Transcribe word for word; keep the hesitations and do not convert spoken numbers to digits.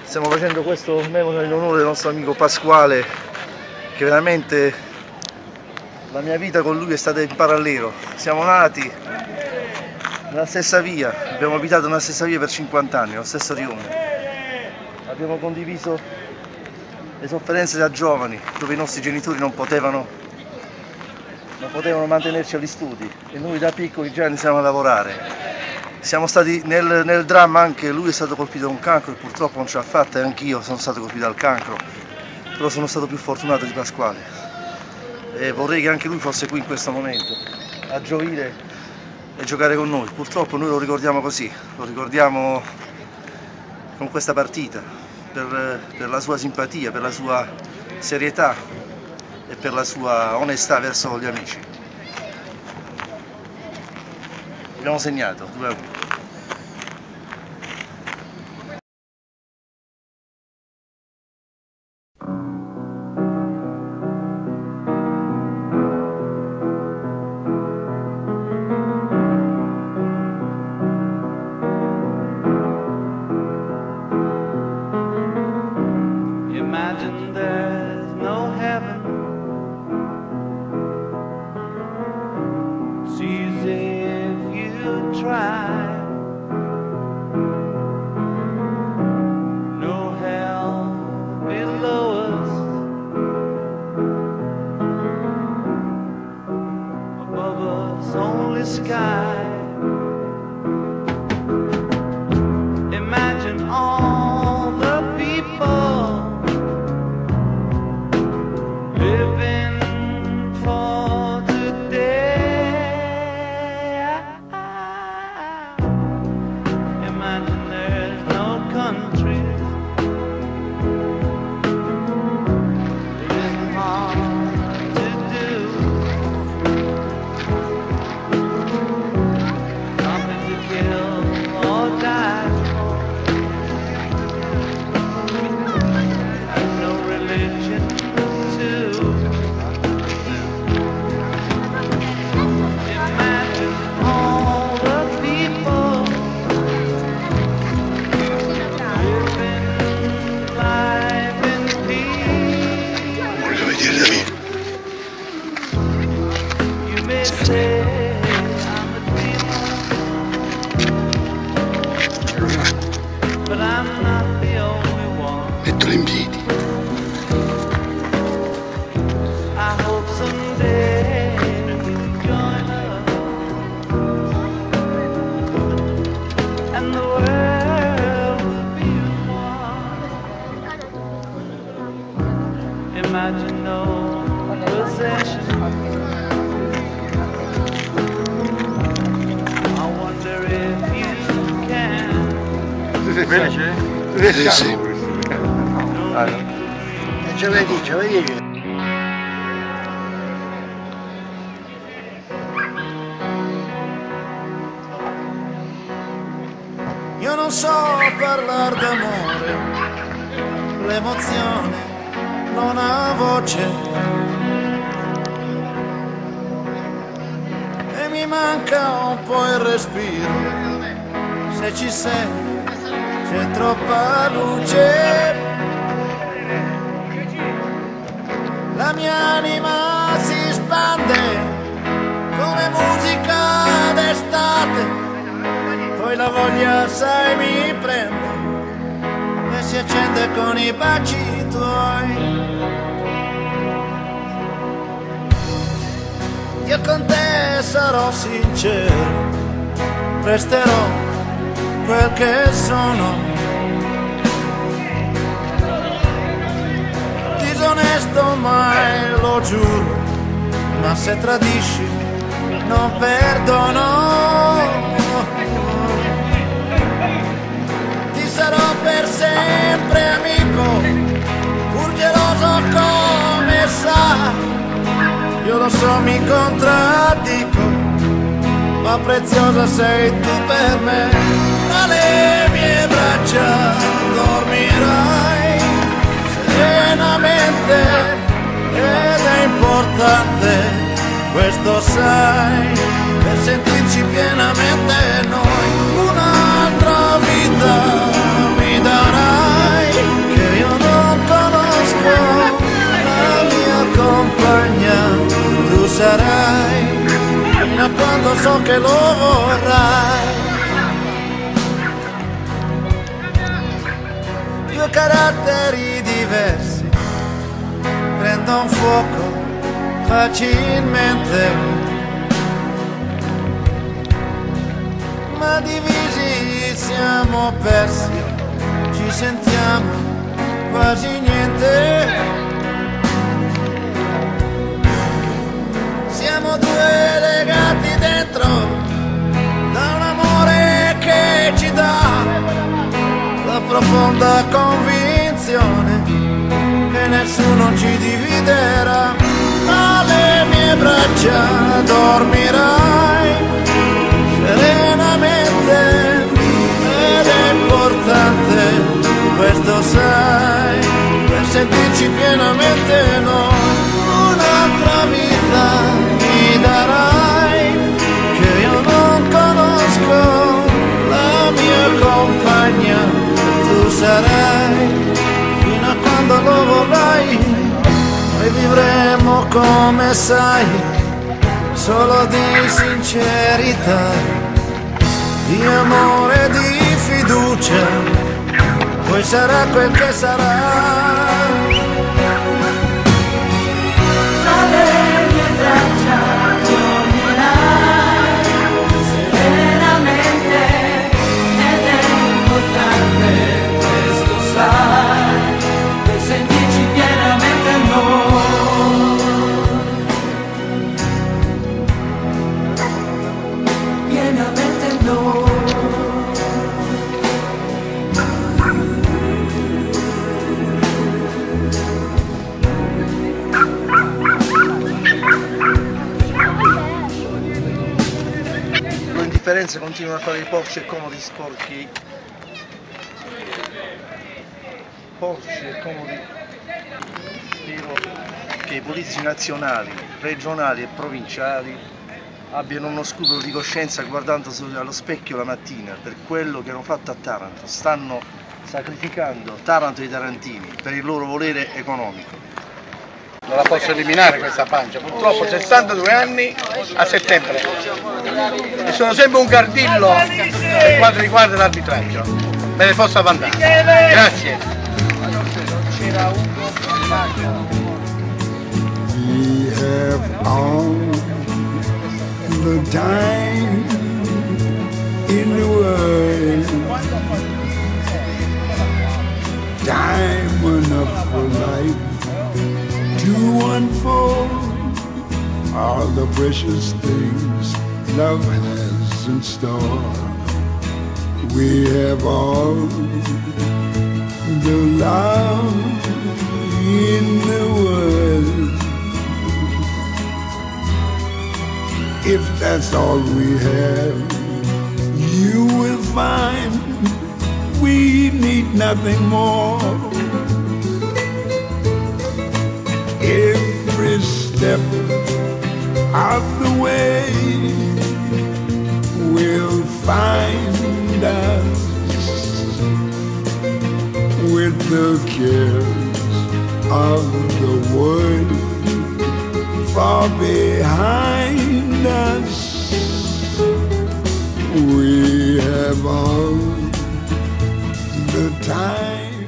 Stiamo facendo questo memo in onore del nostro amico Pasquale, che veramente la mia vita con lui è stata in parallelo. Siamo nati nella stessa via, abbiamo abitato nella stessa via per cinquanta anni, lo stesso rione. Abbiamo condiviso le sofferenze da giovani, dove i nostri genitori non potevano, non potevano mantenerci agli studi e noi da piccoli già iniziamo a lavorare. Siamo stati nel, nel dramma, anche lui è stato colpito da un cancro e purtroppo non ce l'ha fatta, e anch'io sono stato colpito dal cancro, però sono stato più fortunato di Pasquale e vorrei che anche lui fosse qui in questo momento a gioire e giocare con noi. Purtroppo noi lo ricordiamo così, lo ricordiamo con questa partita, per, per la sua simpatia, per la sua serietà e per la sua onestà verso gli amici. Abbiamo segnato due a uno. Imagine there's no heaven. It's easy if you try. No hell below us. Above us only sky. Imagine all the people living for today. Imagine there's no countries. It isn't hard to do. Something to kill or die for. And no religion too. Imagine all the people living life in peace. Voglio vedere da me. You may say I'm a dreamer, but I'm not the only one. Mettilo in piedi. I hope someday you'll join us, and the world will be one. Imagine no possession. I wonder if you can. Sì, sì. Ah, no. Giovedì, giovedì. Io non so parlare d'amore, l'emozione non ha voce e mi manca un po' il respiro. Se ci sei c'è troppa luce, la mia anima si spande come musica d'estate, poi la voglia sai mi prende e si accende con i baci tuoi. Io con te sarò sincero, resterò quel che sono, disonesto mai lo giuro, ma se tradisci non perdono. Ti sarò per sempre amico, pur geloso come sa. Io lo so mi contraddico, ma preziosa sei tu per me. Tra le mie braccia dormirai serenamente ed è importante, questo sai, per sentirci pienamente noi. Un'altra vita mi darai lo so che lo vorrai. Due caratteri diversi prendono fuoco facilmente, ma divisi siamo persi, ci sentiamo quasi niente. Siamo due legati dentro da un amore che ci dà la profonda convinzione che nessuno ci dividerà. Alle mie braccia dormirai serenamente ed è importante, questo sai, per sentirci pienamente noi. Un'altra vita mi darai che io non conosco, la mia compagna tu sarai fino a quando lo vorrai. Noi vivremo come sai, solo di sincerità, di amore e di fiducia, poi sarà quel che sarà. Continuano a fare i porci e comodi sporchi, porci e comodi. Spero che i politici nazionali, regionali e provinciali abbiano uno scrupolo di coscienza guardando allo specchio la mattina per quello che hanno fatto a Taranto. Stanno sacrificando Taranto e i tarantini per il loro volere economico. Non la posso eliminare questa pancia, purtroppo sessantadue anni a settembre e sono sempre un cardillo per quanto riguarda l'arbitraggio, me ne posso vantare. Grazie. We have all the time in the world, time enough for life to unfold all the precious things love has in store. We have all the love in the world. If that's all we have, you will find we need nothing more. Every step of the way will find us with the cares of the world far behind us. We have all the time.